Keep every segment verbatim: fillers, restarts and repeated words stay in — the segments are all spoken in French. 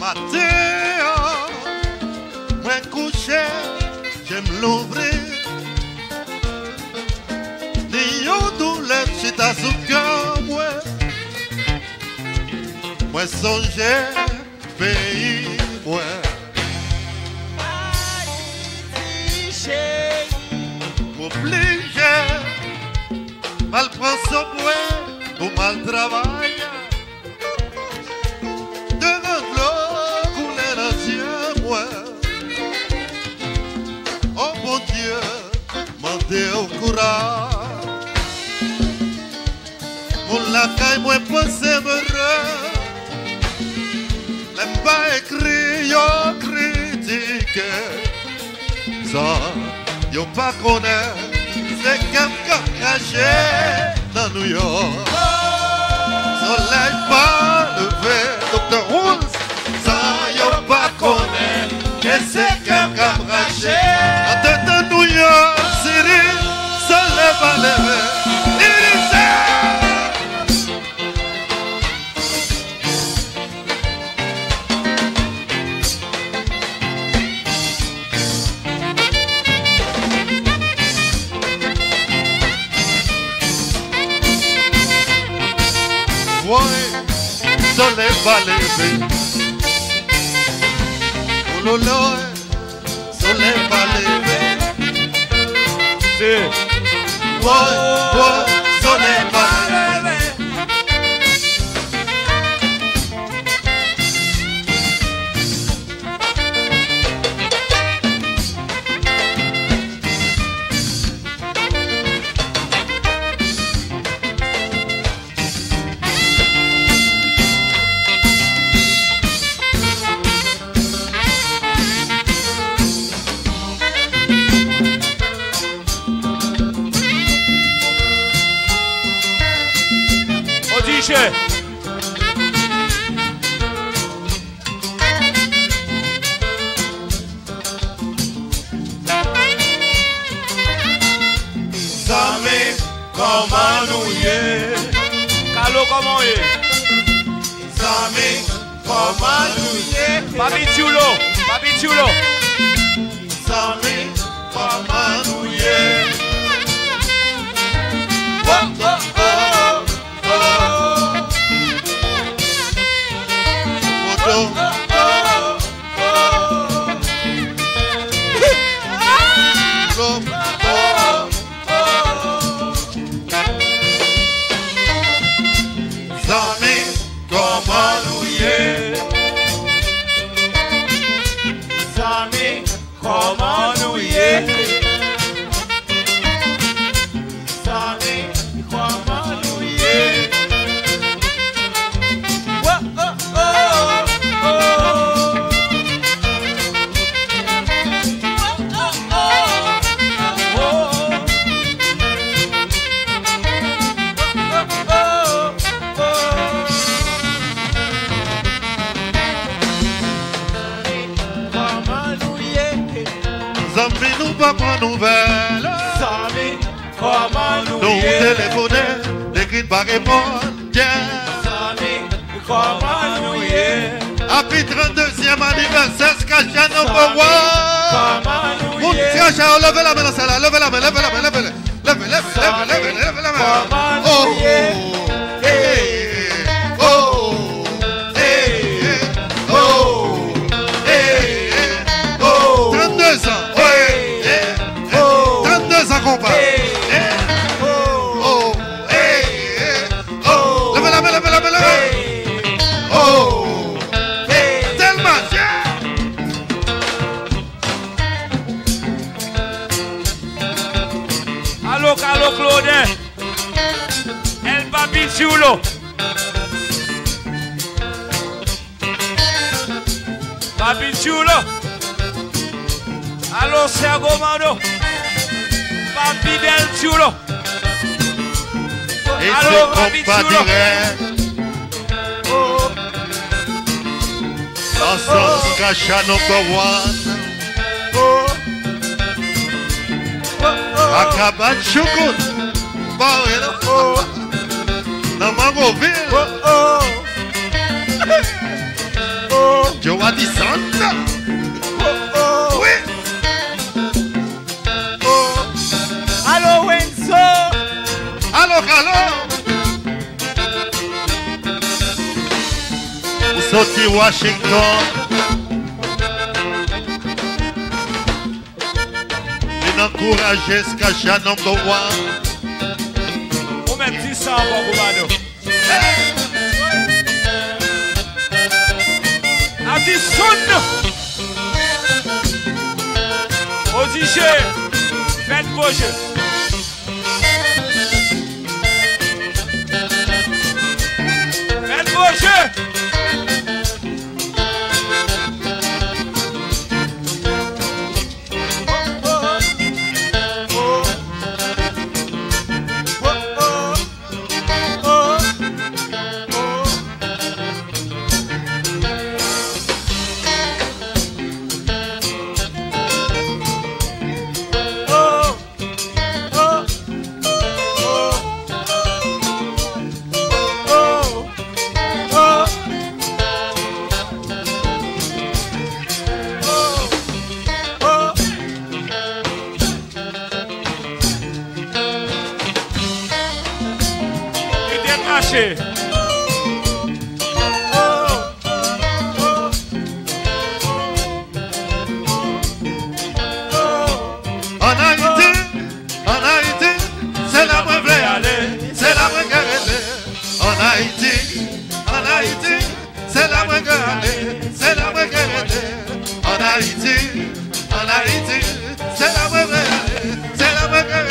matin, moi couché, j'aime l'ouvrir. Disons tout le chita sous cœur, moi. Moi songeais, pays, moi. M'oblige, mal prend son point, ou mal travaille. Devant l'eau, couler dans Dieu, moi. Oh bon Dieu, mandez au courage. Mon lacaille, moi, pensez me n'aime pas écrit, yo critique. Ça, yo pas connaît, c'est quelqu'un caché dans New York. Soleil pas levé, docteur Rose. Ça, yo pas connaît, que c'est quelqu'un caché. En tête de New York, Cyril, soleil pas levé. Soleil va lever. Oh lolo, soleil va lever. C'est oh, oh, soleil va lever. Zame, comment nous y est? Calo, comment y est? Zame, comment nous y est? Papi chulo, papi chulo. Zame, comment nous y est? Oh, oh, oh, oh. Moto. Comment nous y est? Zame, comment nous y est? Oh, oh, oh, oh. Oh, oh, Zambie nous pas prendre nouvelle. Zame, comment nous Nous y est? téléphoner, l'écrit pas répondre. Tiens. Zame, comment nous y est? Happy trente-deuxième anniversaire, Skacha number one. Comment nous Mon y est? Skacha, levez la main dans celle-là, levez la main, levez la main, levez la main. Levez, levez, levez, levez, levez la main. Comment Oh, nous y est? hey, oh, hey, oh, hey, oh. trente-deux ans, ouais, Oh, trente-deux ans, compas. hey, Oh, hey, oh. Levez la main, levez la main, levez. hey, Oh, hey. tellement, tiens. Allo, Calo, Claudin. El papi chulo. Papi chulo. Allo, Sergo Mando. Papi del chulo. Et Allo, c'est papi compas chulo. direct. Oh, Ensemble, Skacha number one. oh, A cabane choukout. Bah ouais, non? oh, Dans Mangoville. oh, oh, oh. Joe Addison. Oh, oh. Oui. Oh. Allô, Wenzo. Allô, allô. Sorti Washington. Une encourager ce qu'à number one. Ou même petit sang pour Goubano. Addison. Odiché. Faites vos jeux. Faites vos jeux. En Haïti, en Haïti, c'est là où je veux aller, c'est là où je veux aller. En Haïti, en Haïti, c'est là où je veux aller, c'est là où je veux aller. En Haïti, en Haïti, c'est là où je veux aller, c'est là où je veux aller.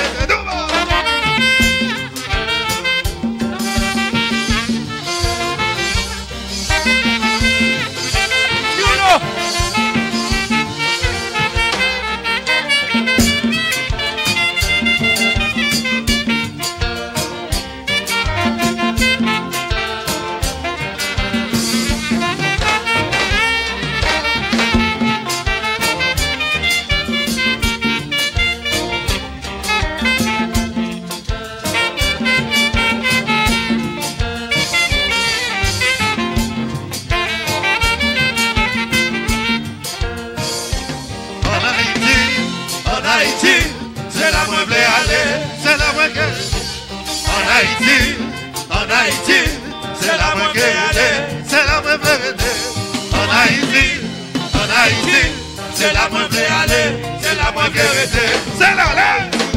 C'est là où je veux aller, c'est là où je veux aller. En Haïti, en Haïti, c'est là où je veux aller, c'est là où je veux aller. En Haïti, en Haïti, c'est là où je veux aller, c'est là où je veux aller. C'est là, là.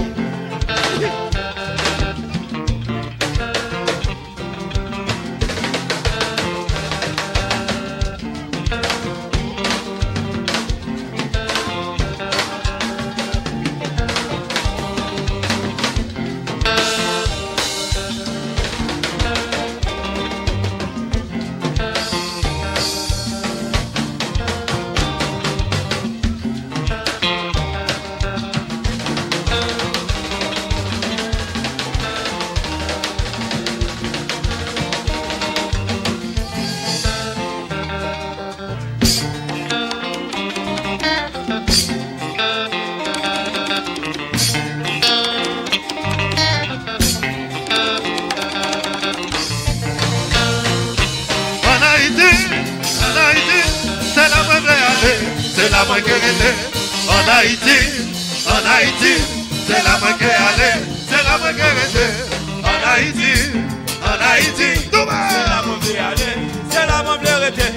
C'est la moins que aller. En Haïti, en Haïti, c'est la moins que aller. C'est la moins que aller. En Haïti, en Haïti, c'est la moins que aller. C'est la moins que aller.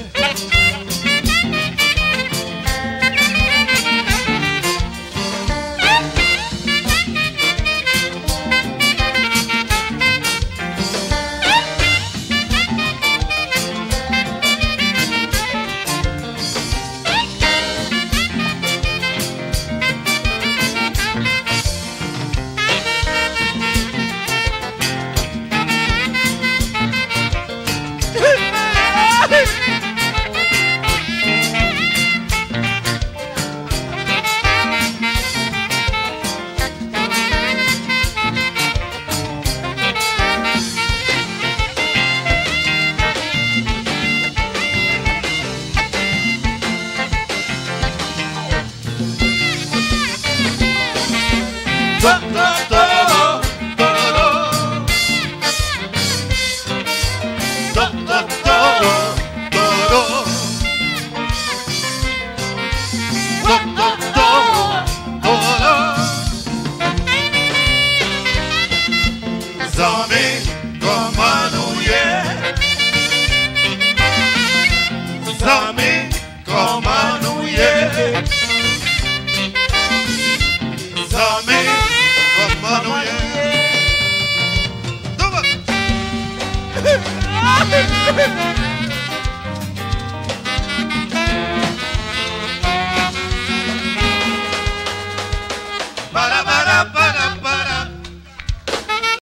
Zami, comment nous y est? Zami, comment nous y est? Zami, comment nous y est?